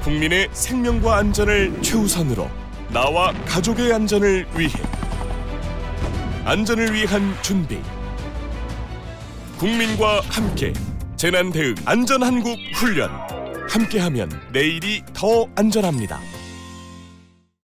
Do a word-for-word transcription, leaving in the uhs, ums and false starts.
국민의 생명과 안전을 최우선으로 나와 가족의 안전을 위해 안전을 위한 준비 국민과 함께 재난대응 안전한국 훈련 함께하면 내일이 더 안전합니다.